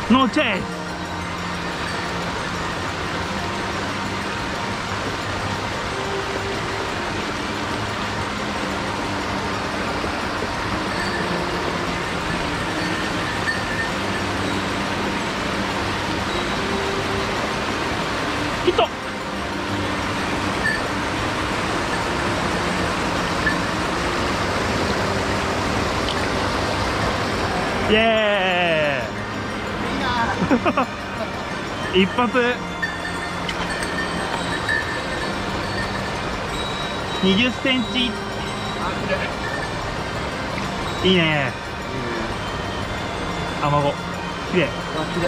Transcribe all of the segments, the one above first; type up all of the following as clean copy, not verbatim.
ノーチェイス。ヒット。イエーイ。一発。20センチ。いいね。卵。きれい。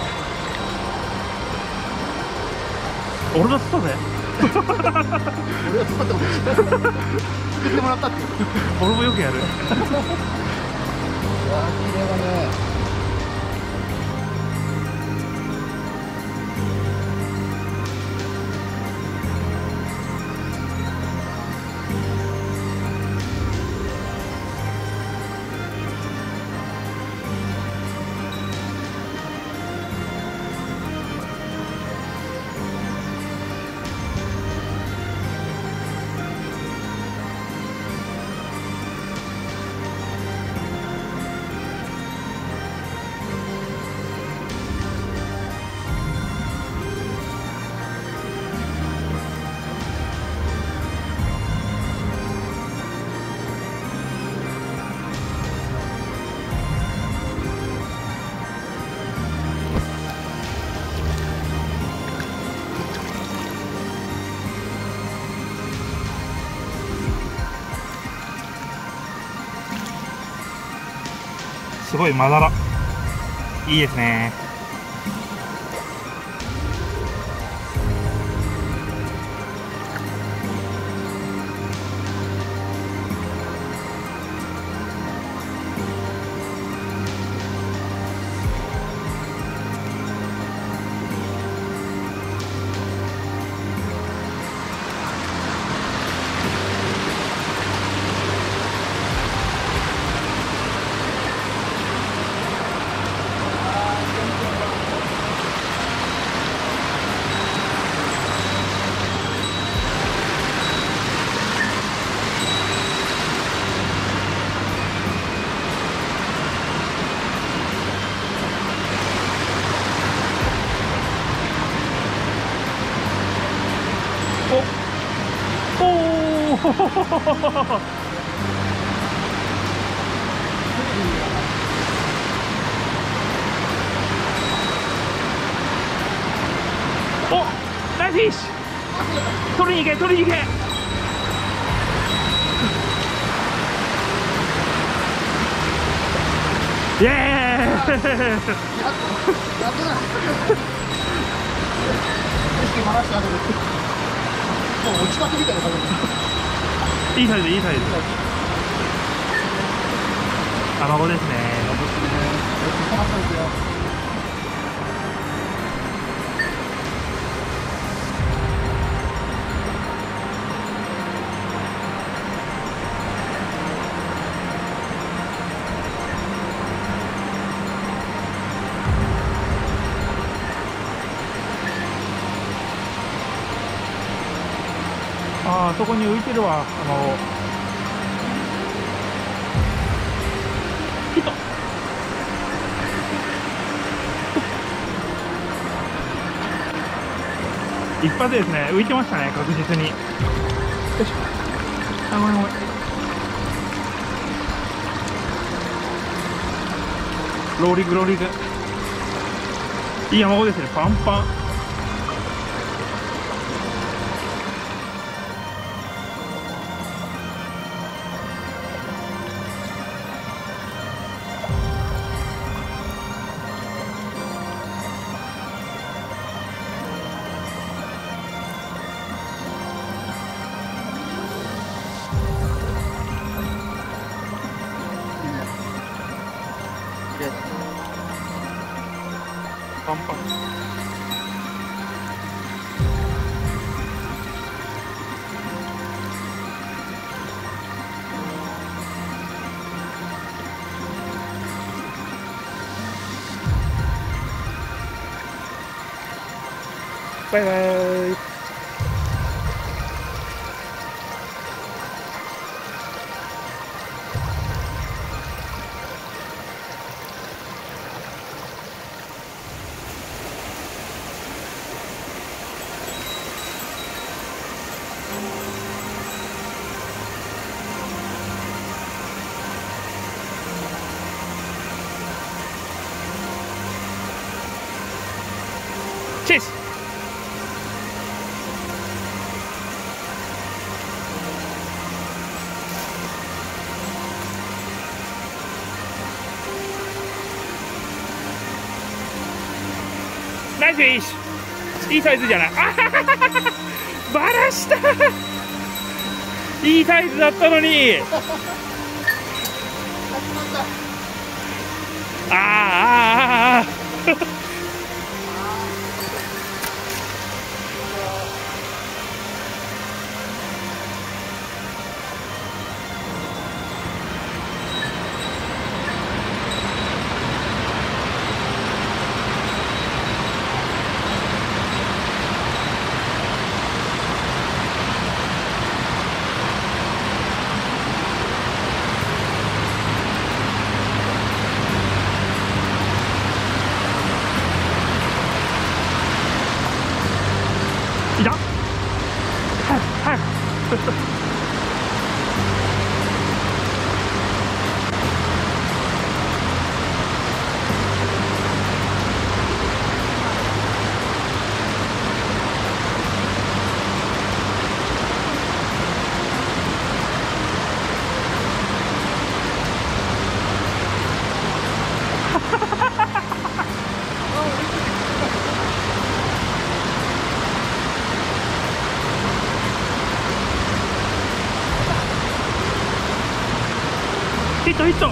俺が釣ったぜ。 俺が釣ったってことでしょ。作ってもらったっていう。 俺もよくやる。 いやー、綺麗だね。 すごいまだら。いいですね。おおお、ナイスフィッシュ。取りに行け、取りに行け。イエーイ。 やっとだ。意識回してあげる。もう落ちまくみたいな感じ。 いいサイズ、いいサイズ。卵ですね。ああ、そこに浮いてるわ、卵。ヒット。一発ですね。浮いてましたね、確実に。よいしょ。あ、ごめんごめん。ローリング、ローリング。いい卵ですね、パンパン。パンパン。 バイバイ。チェイス。ナイスフィッシュ。いいサイズじゃない。あはははバラした。いいサイズだったのに。ああああああ。いた。早く。ヒットヒット。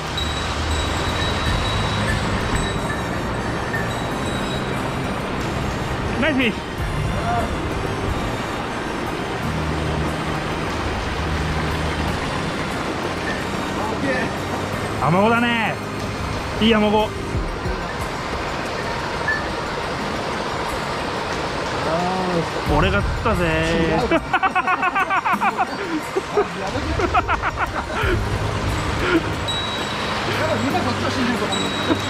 ナイスフィッシュ。アマゴだね。いいアマゴ。俺が釣ったぜみんなこっちを信じると思う。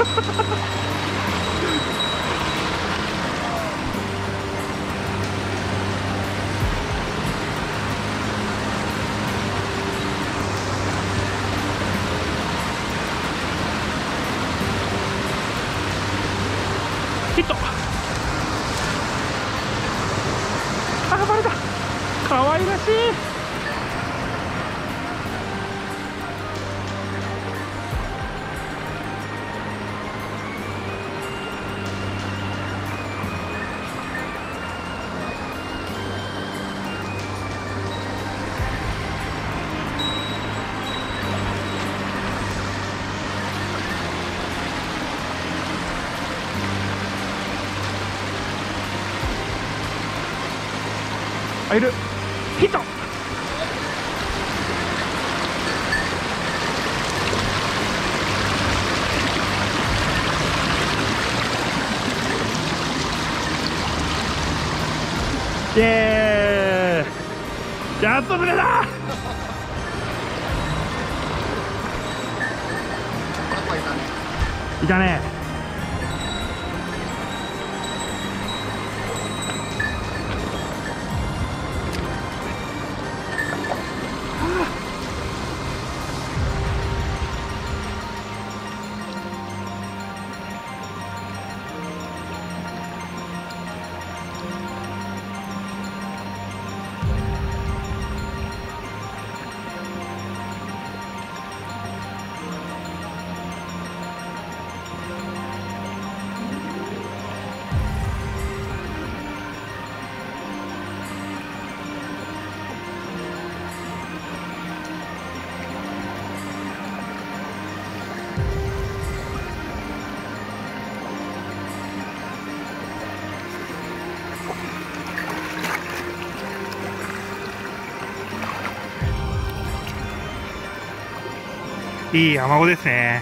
ヒット。あ、バレた。可愛らしい。あ、いる。ヒット。イエーイ。やっと釣れた。いたね。いいアマゴですね。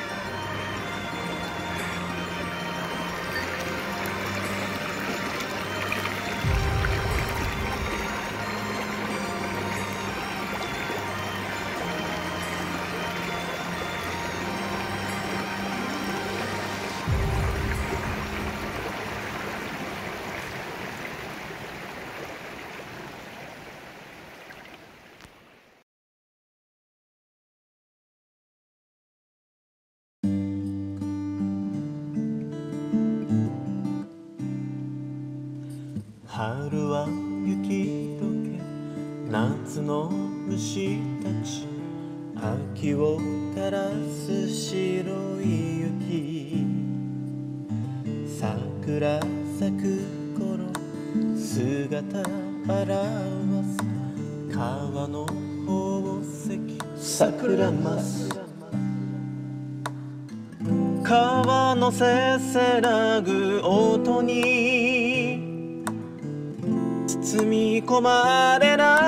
夏の虫たち秋を照らす白い雪桜咲く頃姿現す川の宝石桜ます川のせせらぐ音に包み込まれな